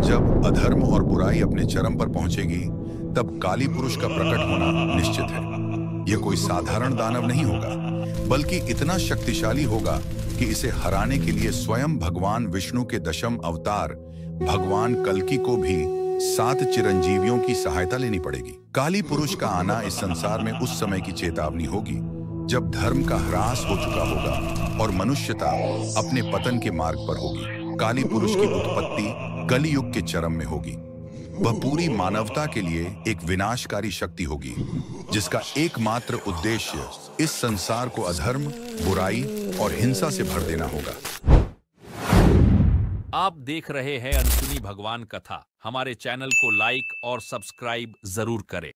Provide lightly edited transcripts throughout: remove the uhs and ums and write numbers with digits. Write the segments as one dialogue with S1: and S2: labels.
S1: जब अधर्म और बुराई अपने चरम पर पहुंचेगी, तब काली पुरुष का प्रकट होना निश्चित है। यह कोई साधारण दानव नहीं होगा, बल्कि इतना शक्तिशाली होगा कि इसे हराने के लिए स्वयं भगवान विष्णु के दशम अवतार भगवान कल्कि को भी 7 चिरंजीवियों की सहायता लेनी पड़ेगी। काली पुरुष का आना इस संसार में उस समय की चेतावनी होगी जब धर्म का ह्रास हो चुका होगा और मनुष्यता अपने पतन के मार्ग पर होगी। काली पुरुष की उत्पत्ति कलियुग के चरम में होगी। वह पूरी मानवता के लिए एक विनाशकारी शक्ति होगी, जिसका एकमात्र उद्देश्य इस संसार को अधर्म, बुराई और हिंसा से भर देना होगा।
S2: आप देख रहे हैं अनसुनी भगवान कथा। हमारे चैनल को लाइक और सब्सक्राइब जरूर करें।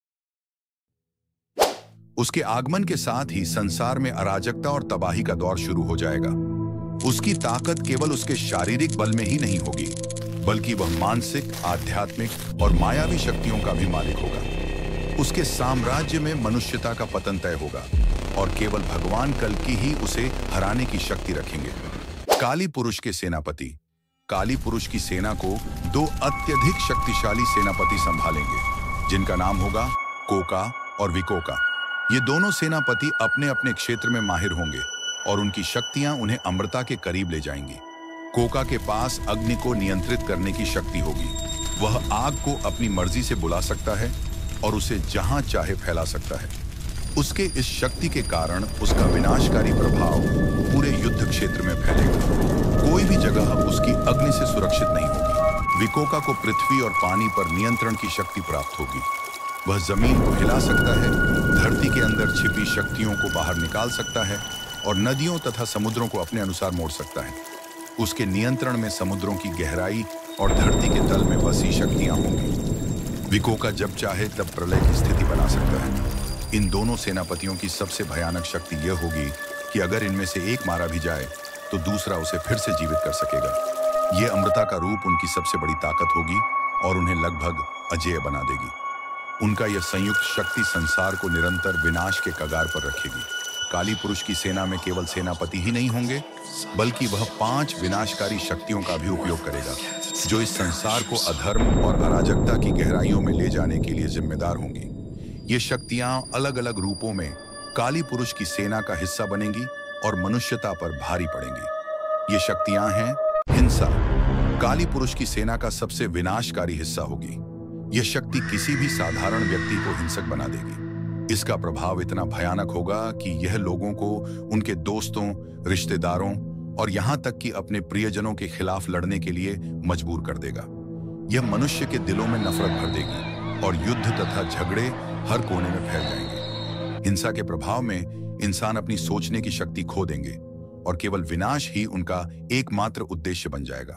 S1: उसके आगमन के साथ ही संसार में अराजकता और तबाही का दौर शुरू हो जाएगा। उसकी ताकत केवल उसके शारीरिक बल में ही नहीं होगी, बल्कि वह मानसिक, आध्यात्मिक और मायावी शक्तियों का भी मालिक होगा। उसके साम्राज्य में मनुष्यता का पतन तय होगा और केवल भगवान कल्कि ही उसे हराने की शक्ति रखेंगे। काली पुरुष के सेनापति। काली पुरुष की सेना को 2 अत्यधिक शक्तिशाली सेनापति संभालेंगे, जिनका नाम होगा कोका और विकोका। ये दोनों सेनापति अपने अपने क्षेत्र में माहिर होंगे और उनकी शक्तियां उन्हें अमृता के करीब ले जाएंगी। कोका के पास अग्नि को नियंत्रित करने की शक्ति होगी। वह आग को अपनी मर्जी से बुला सकता है और उसे जहां चाहे फैला सकता है। उसके इस शक्ति के कारण उसका विनाशकारी प्रभाव पूरे युद्ध क्षेत्र में फैलेगा। कोई भी जगह उसकी अग्नि से सुरक्षित नहीं होगी। विकोका को पृथ्वी और पानी पर नियंत्रण की शक्ति प्राप्त होगी। वह जमीन को हिला सकता है, धरती के अंदर छिपी शक्तियों को बाहर निकाल सकता है और नदियों तथा समुद्रों को अपने अनुसार मोड़ सकता है। उसके नियंत्रण में समुद्रों की गहराई और धरती के तल में बसी शक्तियां होंगी। विकोका जब चाहे तब प्रलय की स्थिति बना सकता है। इन दोनों सेनापतियों की सबसे भयानक शक्ति यह होगी कि अगर इनमें से एक मारा भी जाए तो दूसरा उसे फिर से जीवित कर सकेगा। यह अमृता का रूप उनकी सबसे बड़ी ताकत होगी और उन्हें लगभग अजेय बना देगी। उनका यह संयुक्त शक्ति संसार को निरंतर विनाश के कगार पर रखेगी। काली पुरुष की सेना में केवल सेनापति ही नहीं होंगे, बल्कि वह 5 विनाशकारी शक्तियों का भी उपयोग करेगा, जो इस संसार को अधर्म और अराजकता की गहराइयों में ले जाने के लिए जिम्मेदार होंगी। ये शक्तियां अलग अलग रूपों में काली पुरुष की सेना का हिस्सा बनेंगी और मनुष्यता पर भारी पड़ेंगी। ये शक्तियां हैं हिंसा। काली पुरुष की सेना का सबसे विनाशकारी हिस्सा होगी। यह शक्ति किसी भी साधारण व्यक्ति को हिंसक बना देगी। इसका प्रभाव इतना भयानक होगा कि यह लोगों को उनके दोस्तों, रिश्तेदारों और यहां तक कि अपने प्रियजनों के खिलाफ लड़ने के लिए मजबूर कर देगा। यह मनुष्य के दिलों में नफरत भर देगी और युद्ध तथा झगड़े हर कोने में फैल जाएंगे। हिंसा के प्रभाव में इंसान अपनी सोचने की शक्ति खो देंगे और केवल विनाश ही उनका एकमात्र उद्देश्य बन जाएगा।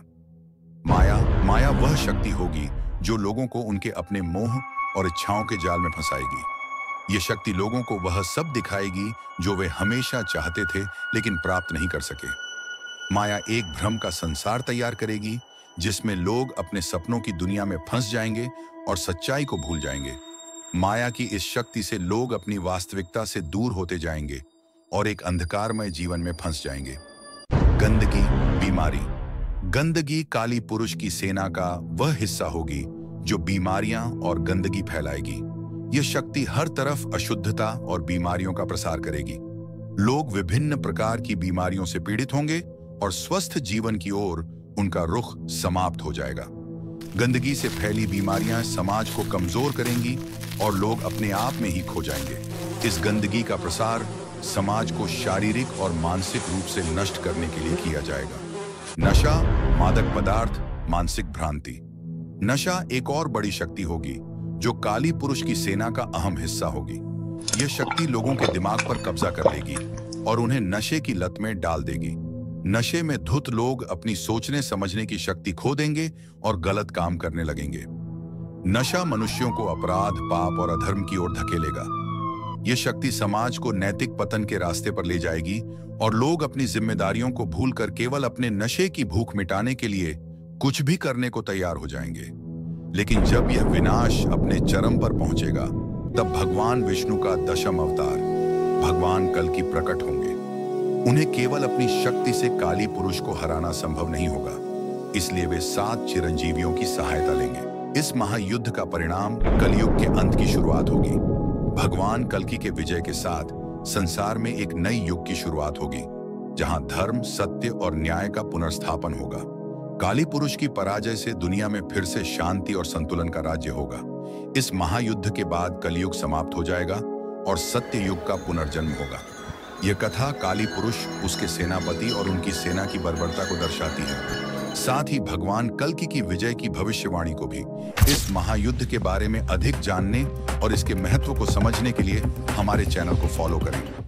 S1: माया वह शक्ति होगी जो लोगों को उनके अपने मोह और इच्छाओं के जाल में फंसाएगी। यह शक्ति लोगों को वह सब दिखाएगी जो वे हमेशा चाहते थे लेकिन प्राप्त नहीं कर सके। माया एक भ्रम का संसार तैयार करेगी जिसमें लोग अपने सपनों की दुनिया में फंस जाएंगे और सच्चाई को भूल जाएंगे। माया की इस शक्ति से लोग अपनी वास्तविकता से दूर होते जाएंगे और एक अंधकारमय जीवन में फंस जाएंगे। गंदगी, बीमारी। गंदगी काली पुरुष की सेना का वह हिस्सा होगी जो बीमारियां और गंदगी फैलाएगी। यह शक्ति हर तरफ अशुद्धता और बीमारियों का प्रसार करेगी। लोग विभिन्न प्रकार की बीमारियों से पीड़ित होंगे और स्वस्थ जीवन की ओर उनका रुख समाप्त हो जाएगा। गंदगी से फैली बीमारियां समाज को कमजोर करेंगी और लोग अपने आप में ही खो जाएंगे। इस गंदगी का प्रसार समाज को शारीरिक और मानसिक रूप से नष्ट करने के लिए किया जाएगा। नशा, मादक पदार्थ, मानसिक भ्रांति। नशा एक और बड़ी शक्ति होगी जो काली पुरुष की सेना का अहम हिस्सा होगी। यह शक्ति लोगों के दिमाग पर कब्जा कर लेगी और उन्हें नशे की लत में डाल देगी। नशे में धुत लोग अपनी सोचने समझने की शक्ति खो देंगे और गलत काम करने लगेंगे। नशा मनुष्यों को अपराध, पाप और अधर्म की ओर धकेलेगा। यह शक्ति समाज को नैतिक पतन के रास्ते पर ले जाएगी और लोग अपनी जिम्मेदारियों को भूलकर केवल अपने नशे की भूख मिटाने के लिए कुछ भी करने को तैयार हो जाएंगे। लेकिन जब यह विनाश अपने चरम पर पहुंचेगा, तब भगवान विष्णु का दशम अवतार भगवान कल्कि प्रकट होंगे। उन्हें केवल अपनी शक्ति से काली पुरुष को हराना संभव नहीं होगा। इसलिए वे 7 चिरंजीवियों की सहायता लेंगे। इस महायुद्ध का परिणाम कलयुग के अंत की शुरुआत होगी। भगवान कल्कि के विजय के साथ संसार में एक नई युग की शुरुआत होगी, जहां धर्म, सत्य और न्याय का पुनर्स्थापन होगा। काली पुरुष की पराजय से दुनिया में फिर से शांति और संतुलन का राज्य होगा। इस महायुद्ध के बाद कलयुग समाप्त हो जाएगा और सत्य युग का पुनर्जन्म होगा। यह कथा काली पुरुष, उसके सेनापति और उनकी सेना की बर्बरता को दर्शाती है। साथ ही भगवान कल्कि की विजय की भविष्यवाणी को भी। इस महायुद्ध के बारे में अधिक जानने और इसके महत्व को समझने के लिए हमारे चैनल को फॉलो करें।